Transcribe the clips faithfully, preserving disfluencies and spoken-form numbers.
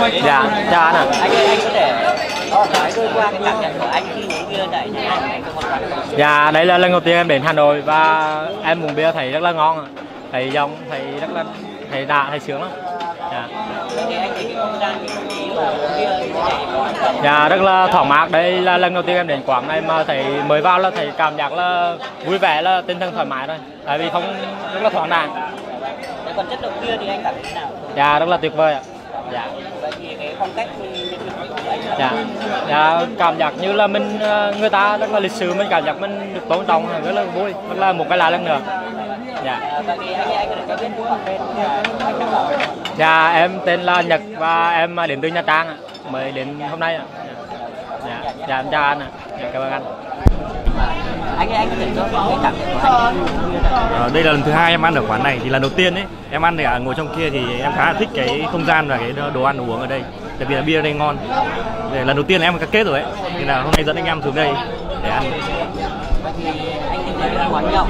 Dạ, chào anh ạ. Anh ơi, anh có thể nói đôi qua cái cảm nhận của anh khi uống bia tại nhà hàng anh có quán không? Dạ, đây là lần đầu tiên em đến Hà Nội và em uống bia thấy rất là ngon, thấy dòng, thấy rất là thấy đã, thấy sướng lắm. Dạ. Thì anh thấy cái không gian, cái không khí mà uống bia như thế này có cảm Dạ, rất là thoải mái. Đây là lần đầu tiên em đến quán này mà thấy mới vào là thấy cảm giác là vui vẻ, là tinh thần thoải mái thôi. Tại vì không rất là thoáng đãng. còn chất lượng bia thì anh cảm thấy thế nào? Dạ, rất là tuyệt vời ạ. Dạ. Vậy thì cái phong cách nhân viên của anh là... Dạ. Dạ, cảm giác như là mình người ta rất là lịch sự, mình cảm giác mình được tôn trọng, rất là vui, rất là một cái lạ lần nữa. Dạ. À, vậy thì anh anh có thể cho biết họ tên anh đang ở. Dạ, em tên là Nhật và em đến từ Nha Trang ạ, mới đến hôm nay ạ. Dạ, dạ em chào anh ạ. Dạ, cảm ơn anh. Anh anh có thể cho cái cảm nhận của anh. À, đây là lần thứ hai em ăn ở quán này. Thì lần đầu tiên ấy em ăn thì à, ngồi trong kia thì em khá là thích cái không gian và cái đồ ăn đồ uống ở đây, đặc biệt là bia ở đây ngon. Để lần đầu tiên là em cam kết rồi ấy, thì là hôm nay dẫn anh em xuống đây để ăn. Vậy thì anh thấy cái quán nhậu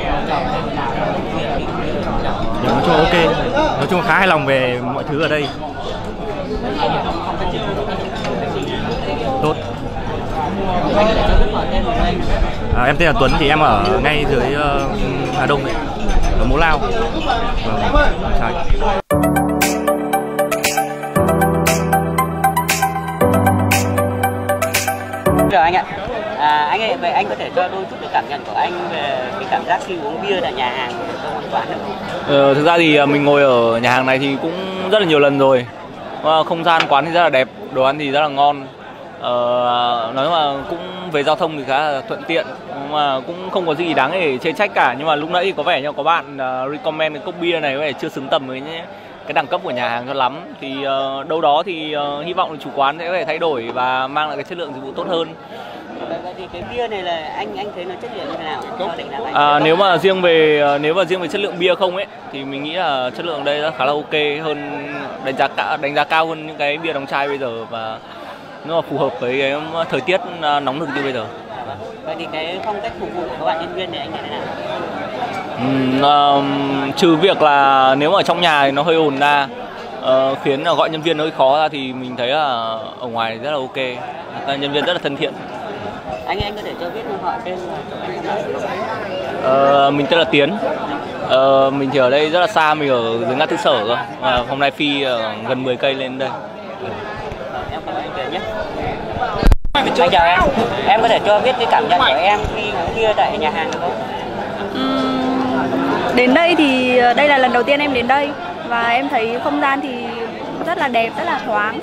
Thì nói chung là ok, nói chung là khá hài lòng về mọi thứ ở đây. Tốt. À, em tên là Tuấn, thì em ở ngay dưới uh, Hà Đông đấy, ở Mố Lao. Vâng, chào anh. Chào anh ạ. À, anh ơi, vậy anh có thể cho đôi chút cái cảm nhận của anh về cái cảm giác khi uống bia tại nhà hàng trong một quán được không? Ờ, thực ra thì mình ngồi ở nhà hàng này thì cũng rất là nhiều lần rồi. Không gian quán thì rất là đẹp, đồ ăn thì rất là ngon. Ờ, nói mà cũng về giao thông thì khá là thuận tiện, mà cũng không có gì đáng để chê trách cả. Nhưng mà lúc nãy thì có vẻ như có bạn uh, recommend cái cốc bia này có vẻ chưa xứng tầm với cái đẳng cấp của nhà hàng cho lắm. Thì uh, đâu đó thì uh, hy vọng là chủ quán sẽ có thể thay đổi và mang lại cái chất lượng dịch vụ tốt hơn. Vậy thì cái bia này là anh anh thấy nó chất lượng như thế nào? À, nếu mà riêng về nếu mà riêng về chất lượng bia không ấy thì mình nghĩ là chất lượng đây khá là ok hơn, đánh giá cả đánh giá cao hơn những cái bia đóng chai bây giờ, và nó là phù hợp với cái thời tiết nóng nực như bây giờ. Vậy thì cái phong cách phục vụ của các bạn nhân viên này anh thấy thế nào? Uhm, uh, trừ việc là nếu mà ở trong nhà thì nó hơi ồn ra, uh, khiến là gọi nhân viên hơi khó ra, thì mình thấy là ở ngoài rất là ok, nhân viên rất là thân thiện. Anh anh có thể cho biết họ tên là... Uh, mình tên là Tiến. Uh, mình thì ở đây rất là xa, mình ở dưới ngã tư Sở cơ. Uh, hôm nay phi uh, gần mười cây lên đây. Em cảm ơn anh nhé. Anh chào em. Em có thể cho biết cái cảm nhận của em khi uống bia tại nhà hàng được không? Uhm, đến đây thì đây là lần đầu tiên em đến đây và em thấy không gian thì rất là đẹp, rất là thoáng.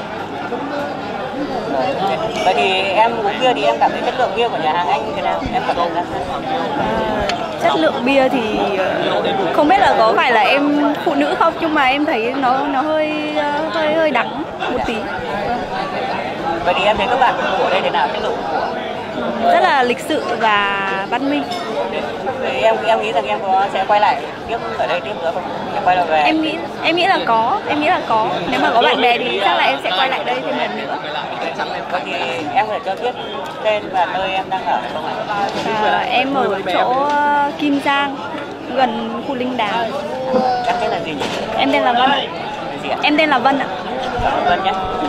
Vậy thì em uống bia thì em cảm thấy chất lượng bia của nhà hàng anh thế nào? Em cảm thấy là... À, chất lượng bia thì không biết là có phải là em phụ nữ không, nhưng mà em thấy nó nó hơi hơi hơi đắng một tí. Vậy thì em thấy các bạn của đây thế nào, chất lượng của? Rất là lịch sự và văn minh. Thì em em nghĩ rằng em có sẽ quay lại tiếp ở đây tiếp nữa không? Em quay lại về. Em nghĩ em nghĩ là có, em nghĩ là có. Nếu mà có bạn bè thì chắc là em sẽ quay lại đây thêm lần nữa. Vậy thì em có thể cho biết tên và nơi em đang ở không ạ? À, em ở chỗ Kim Giang, gần khu Linh Đàm. Em tên là gì nhỉ? Em tên là Vân. Gì ạ? Em tên là Vân ạ. Vân nhé.